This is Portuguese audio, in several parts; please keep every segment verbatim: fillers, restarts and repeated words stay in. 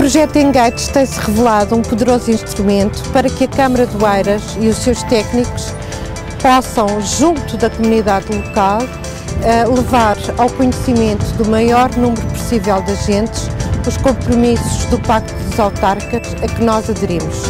projeto Engage tem-se revelado um poderoso instrumento para que a Câmara de Oeiras e os seus técnicos possam, junto da comunidade local, levar ao conhecimento do maior número possível de agentes os compromissos do Pacto dos Autarcas a que nós aderimos.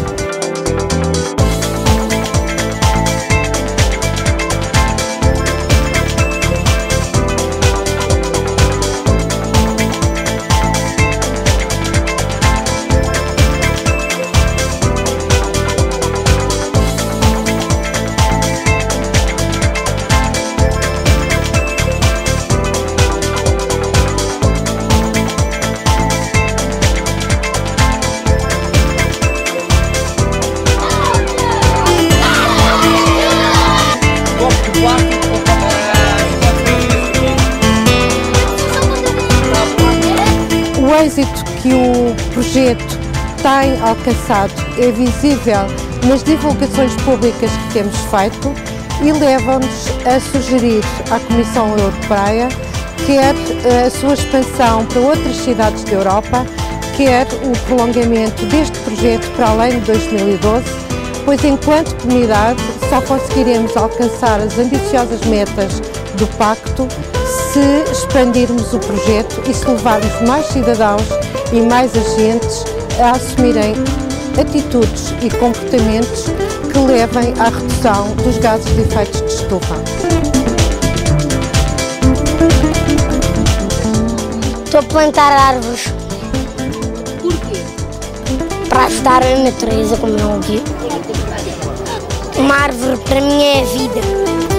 O êxito que o projeto tem alcançado é visível nas divulgações públicas que temos feito e leva-nos a sugerir à Comissão Europeia quer a sua expansão para outras cidades da Europa, quer o prolongamento deste projeto para além de dois mil e doze, pois enquanto comunidade só conseguiremos alcançar as ambiciosas metas do Pacto se expandirmos o projeto e se levarmos mais cidadãos e mais agentes a assumirem atitudes e comportamentos que levem à redução dos gases de efeito de estufa. Estou a plantar árvores. Porquê? Para ajudar a natureza, como é óbvio. Uma árvore para mim é a vida.